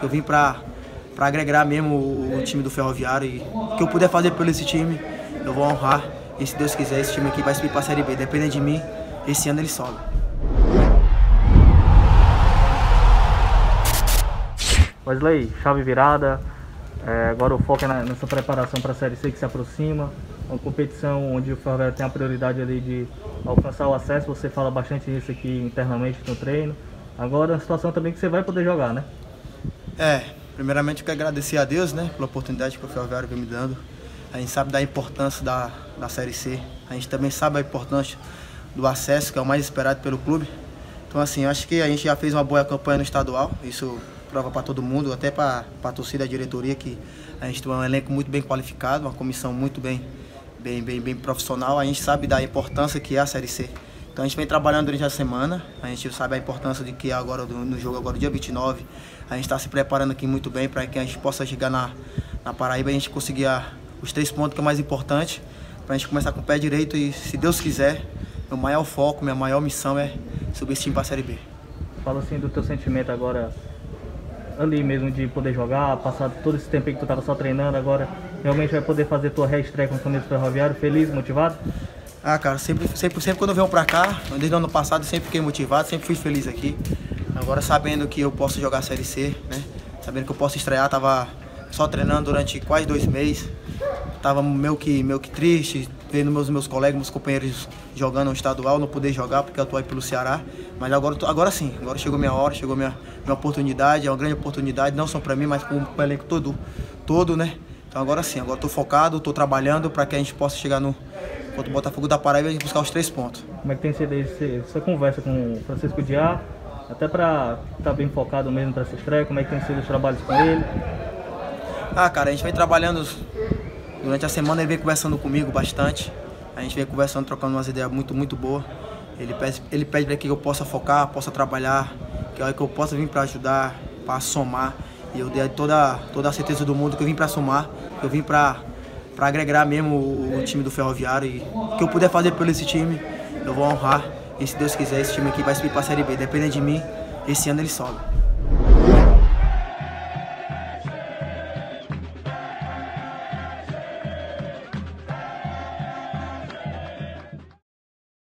Eu vim para agregar mesmo o time do Ferroviário e o que eu puder fazer pelo esse time, eu vou honrar. E se Deus quiser, esse time aqui vai subir para a Série B. Dependendo de mim, esse ano ele sobe. Wesley, chave virada, agora o foco é nessa preparação para a Série C que se aproxima, uma competição onde o Ferroviário tem a prioridade ali de alcançar o acesso, você fala bastante nisso aqui internamente no treino, agora é uma situação também que você vai poder jogar, né? Primeiramente eu quero agradecer a Deus, né, pela oportunidade que o Ferroviário vem me dando. A gente sabe da importância da Série C, a gente também sabe a importância do acesso, que é o mais esperado pelo clube. Então assim, eu acho que a gente já fez uma boa campanha no estadual, isso prova para todo mundo, até para a torcida e a diretoria, que a gente tem um elenco muito bem qualificado, uma comissão muito bem profissional. A gente sabe da importância que é a Série C. Então a gente vem trabalhando durante a semana, a gente sabe a importância de que agora no jogo, agora dia 29, a gente está se preparando aqui muito bem para que a gente possa chegar na Paraíba e a gente conseguir os 3 pontos, que é o mais importante, para a gente começar com o pé direito e, se Deus quiser, meu maior foco, minha maior missão é subir esse time para a Série B. Fala assim do teu sentimento agora, ali mesmo de poder jogar, passar todo esse tempo aí que tu estava só treinando, agora realmente vai poder fazer tua reestreia com o camisa do Ferroviário, feliz, motivado? Cara, sempre quando eu venho pra cá, desde o ano passado, sempre fiquei motivado, sempre fui feliz aqui. Agora sabendo que eu posso jogar a Série C, né? Sabendo que eu posso estrear, tava só treinando durante quase 2 meses. Tava meio que triste, vendo meus colegas, meus companheiros jogando no estadual, não poder jogar porque eu tô aí pelo Ceará. Mas agora sim, agora chegou minha hora, chegou minha oportunidade, é uma grande oportunidade, não só pra mim, mas pro elenco todo, né? Então agora sim, agora tô focado, tô trabalhando para que a gente possa chegar contra o Botafogo da Paraíba e buscar os 3 pontos. Como é que tem sido essa conversa com o Francisco Diá, até para estar bem focado mesmo para essa estreia, como é que tem sido os trabalhos com ele? Cara, a gente vem trabalhando durante a semana, ele vem conversando comigo bastante, a gente vem conversando, trocando umas ideias muito boas. Ele pede para que eu possa focar, possa trabalhar, que eu possa vir para ajudar, para somar, e eu dei toda a certeza do mundo que eu vim para somar, que eu vim para agregar mesmo o time do Ferroviário e o que eu puder fazer pelo esse time, eu vou honrar. E se Deus quiser, esse time aqui vai subir para a Série B. Dependendo de mim, esse ano ele sobe.